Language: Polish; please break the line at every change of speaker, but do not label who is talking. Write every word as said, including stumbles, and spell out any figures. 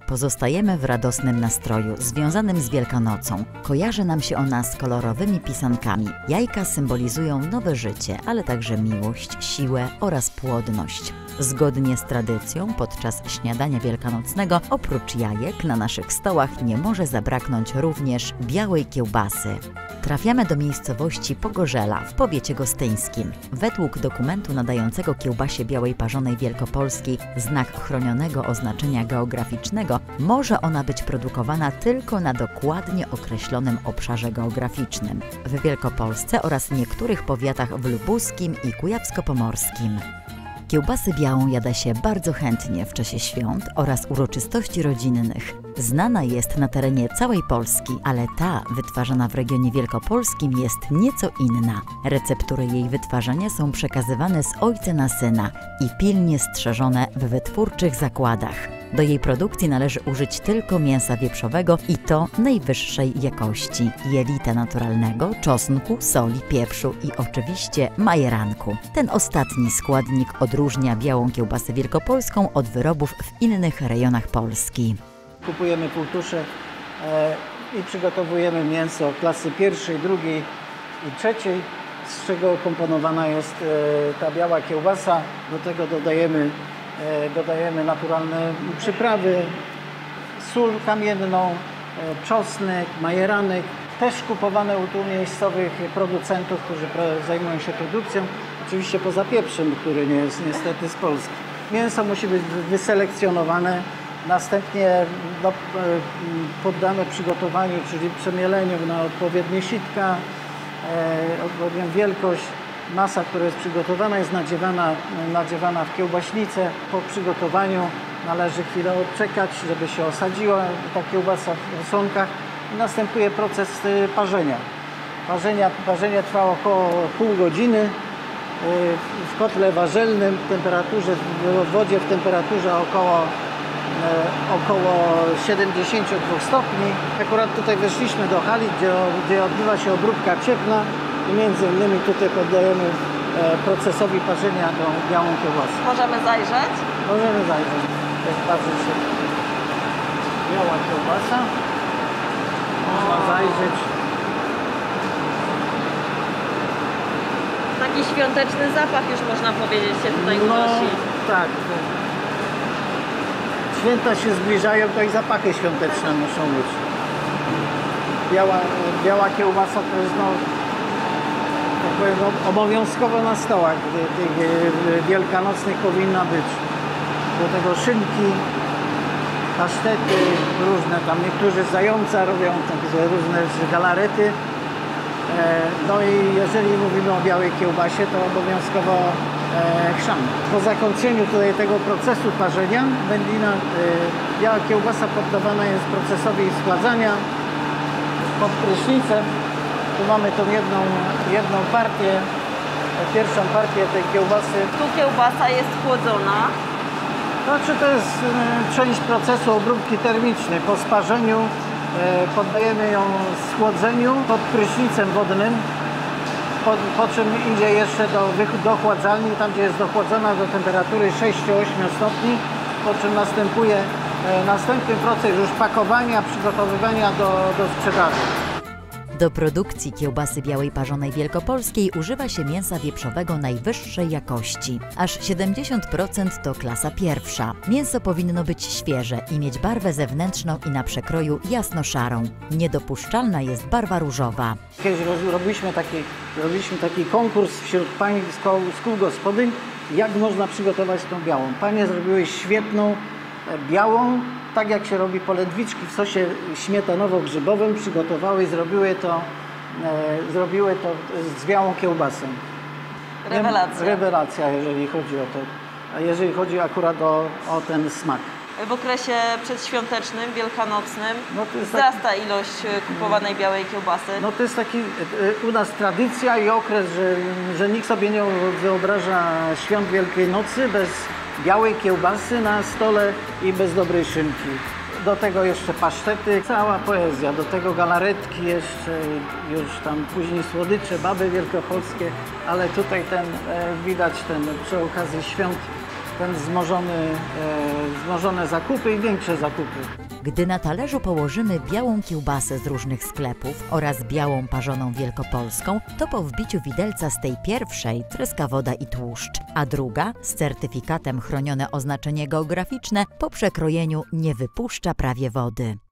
Pozostajemy w radosnym nastroju związanym z Wielkanocą. Kojarzy nam się ona z kolorowymi pisankami. Jajka symbolizują nowe życie, ale także miłość, siłę oraz płodność. Zgodnie z tradycją, podczas śniadania wielkanocnego oprócz jajek na naszych stołach nie może zabraknąć również białej kiełbasy. Trafiamy do miejscowości Pogorzela w powiecie gostyńskim. Według dokumentu nadającego kiełbasie białej parzonej wielkopolskiej znak chronionego oznaczenia geograficznego, może ona być produkowana tylko na dokładnie określonym obszarze geograficznym w Wielkopolsce oraz niektórych powiatach w lubuskim i kujawsko-pomorskim. Kiełbasy białą jada się bardzo chętnie w czasie świąt oraz uroczystości rodzinnych. Znana jest na terenie całej Polski, ale ta wytwarzana w regionie wielkopolskim jest nieco inna. Receptury jej wytwarzania są przekazywane z ojca na syna i pilnie strzeżone w wytwórczych zakładach. Do jej produkcji należy użyć tylko mięsa wieprzowego i to najwyższej jakości, jelita naturalnego, czosnku, soli, pieprzu i oczywiście majeranku. Ten ostatni składnik odróżnia białą kiełbasę wielkopolską od wyrobów w innych rejonach Polski.
Kupujemy półtusze e, i przygotowujemy mięso klasy pierwszej, drugiej i trzeciej, z czego komponowana jest e, ta biała kiełbasa. Do tego dodajemy Dodajemy naturalne przyprawy, sól kamienną, czosnek, majeranek, też kupowane u tu miejscowych producentów, którzy zajmują się produkcją, oczywiście poza pieprzem, który nie jest niestety z Polski. Mięso musi być wyselekcjonowane, następnie no, poddane przygotowaniu, czyli przemieleniu na odpowiednie sitka, odpowiednią wielkość. Masa, która jest przygotowana, jest nadziewana, nadziewana w kiełbaśnicę. Po przygotowaniu należy chwilę odczekać, żeby się osadziła ta kiełbasa w słonkach i następuje proces parzenia. Parzenia, parzenie trwa około pół godziny w kotle warzelnym, w temperaturze, w wodzie w temperaturze około, około siedemdziesięciu dwóch stopni. Akurat tutaj weszliśmy do hali, gdzie, gdzie odbywa się obróbka cieplna. I między innymi tutaj poddajemy procesowi parzenia tą białą kiełbasę.
Możemy zajrzeć?
Możemy zajrzeć. Jak parzy się biała kiełbasa, można zajrzeć.
Taki świąteczny zapach już można powiedzieć się tutaj unosi.
No, tak. Święta się zbliżają, to i zapachy świąteczne muszą być. Biała, biała kiełbasa to jest no, obowiązkowo na stołach tych wielkanocnych powinna być. Do tego szynki, pasztety różne, tam niektórzy z zająca robią takie różne galarety. No i jeżeli mówimy o białej kiełbasie, to obowiązkowo chrzan. Po zakończeniu tutaj tego procesu parzenia wędlina, biała kiełbasa poddawana jest procesowi schładzania pod prysznicem. Tu mamy tą jedną, jedną partię, pierwszą partię tej kiełbasy.
Tu kiełbasa jest chłodzona.
Znaczy to jest część procesu obróbki termicznej. Po sparzeniu poddajemy ją schłodzeniu pod prysznicem wodnym, po, po czym idzie jeszcze do dochładzalni, tam gdzie jest dochładzona do temperatury sześć do ośmiu stopni, po czym następuje następny proces już pakowania, przygotowywania do, do sprzedaży.
Do produkcji kiełbasy białej parzonej wielkopolskiej używa się mięsa wieprzowego najwyższej jakości. Aż siedemdziesiąt procent to klasa pierwsza. Mięso powinno być świeże i mieć barwę zewnętrzną i na przekroju jasno-szarą. Niedopuszczalna jest barwa różowa.
Kiedyś robiliśmy taki, robiliśmy taki konkurs wśród pań z kół gospodyń, jak można przygotować tą białą. Panie zrobiły świetną, białą, tak jak się robi polędwiczki w sosie śmietanowo-grzybowym, przygotowały i zrobiły to, e, zrobiły to z białą kiełbasą.
Rewelacja.
Rewelacja, jeżeli chodzi o to. A jeżeli chodzi akurat o, o ten smak.
W okresie przedświątecznym, wielkanocnym
no to jest
wzrasta
taki,
ilość kupowanej białej kiełbasy.
No to jest taki u nas tradycja i okres, że, że nikt sobie nie wyobraża świąt Wielkiej Nocy bez białej kiełbasy na stole i bez dobrej szynki. Do tego jeszcze pasztety, cała poezja, do tego galaretki jeszcze, już tam później słodycze, baby wielkopolskie, ale tutaj ten, widać ten przy okazji świąt ten wzmożony, e, wzmożone zakupy i większe zakupy.
Gdy na talerzu położymy białą kiełbasę z różnych sklepów oraz białą parzoną wielkopolską, to po wbiciu widelca z tej pierwszej tryska woda i tłuszcz, a druga z certyfikatem chronione oznaczenie geograficzne po przekrojeniu nie wypuszcza prawie wody.